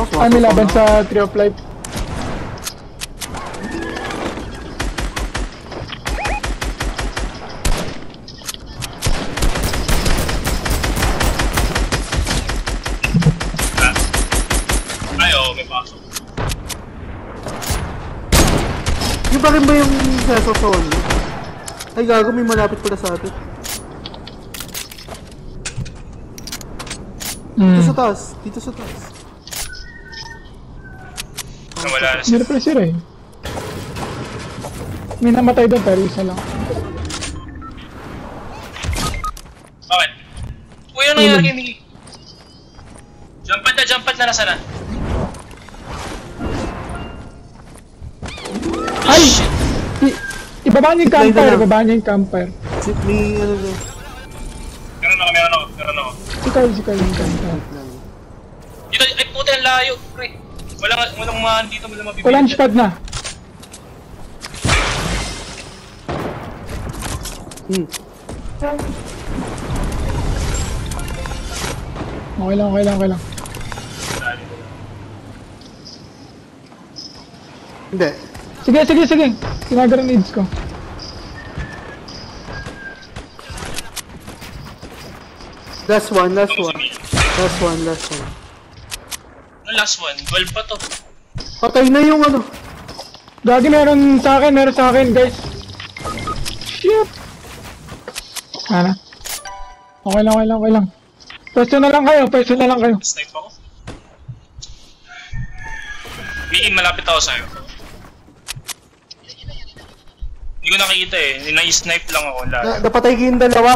May laban sa Tree of Life. Ay, oo, may pasok. Yung ba rin ba yung sasosol? Ay gago, may malapit pala sa atin. Dito sa taas, dito sa taas. Nawala na Hindi na pala sira eh. May namatay doon pero isa lang. Bakit? Uy, ano nangyari kay Miggy? Jump pad na nasa na. Ay! Ibaba niyo yung campfire, ibaba niyo yung campfire. May ano na. Meron ako. Sikay yung campfire. Dito, ay puti ang layo, pre. Walang mga dito mo lang mabibili. Walang pad na. Okay lang. Hindi. Sige. Ginagrenades ko. Last one. Ano, last one? 12 pa to. Patay na yung ano. Gagi, meron sa akin guys. Shit. Ano? Okay lang. Pwesto na lang kayo. Snipe ako. Miggy, malapit ako sa'yo. Hindi ko nakikita eh. Na-snipe lang ako. Napatay ko yung dalawa.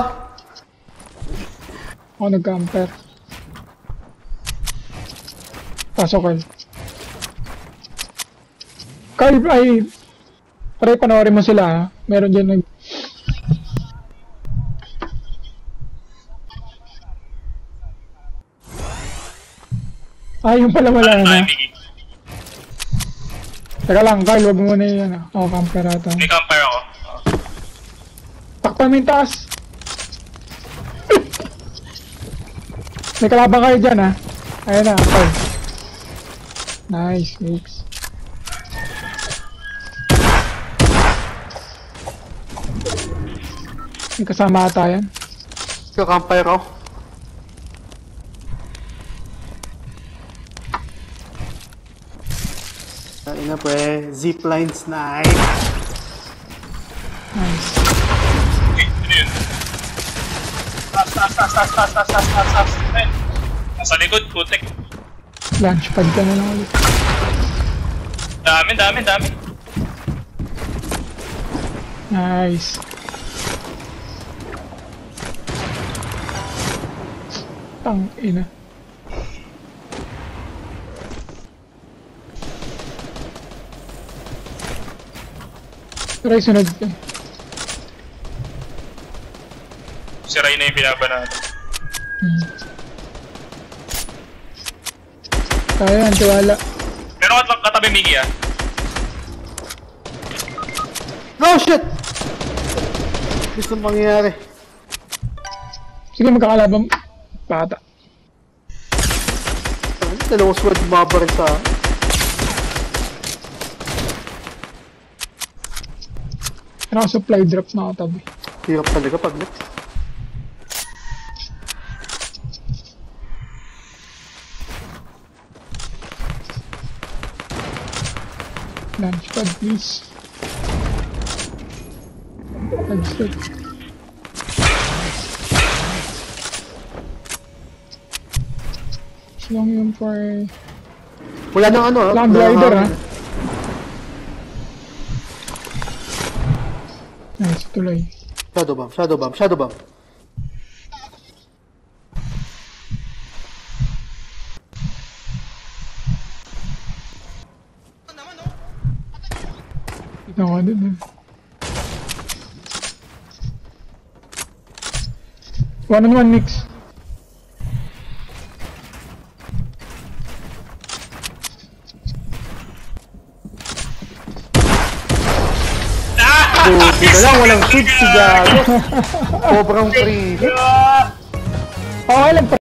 Ako nag-camper. Pasok Carl. Carl, ay... Pare, panoorin mo sila ha. Meron dyan nag... Yung pala wala na. Teka lang, Carl, wag mo muna yun. Camper ata. May camper ako. Takpan mo yung taas. May kalaban kayo dyan ha. Ayan na, Carl. Nice, mix. May kasama ata yan. Kakampire ako. Ina pre, zipline snipe. Nice. Uy, ano yun? Taas. Nasa likod, putek. Launchpad ka na lang ulit. Dami. Nice. Tang ina. Try sunod ka. Siray na yung pinaba natin. Kaya yan, tiwala. Pero katabi Miggy ah. Oh shit! Gusto mangyayari. Sige, magkakalaban. Bata. Dalawang sword bumabaril sa... Ano supply drop na katabi. Hirap talaga pag net. Launchpad please. Headset. Long yun for... Wala nang ano Lang glider ha. Nice, tuloy. Shadow bomb. No, din. 1-on-1 mix. Buti na lang, walang shield si Gago. Sobrang free hit. Okay lang.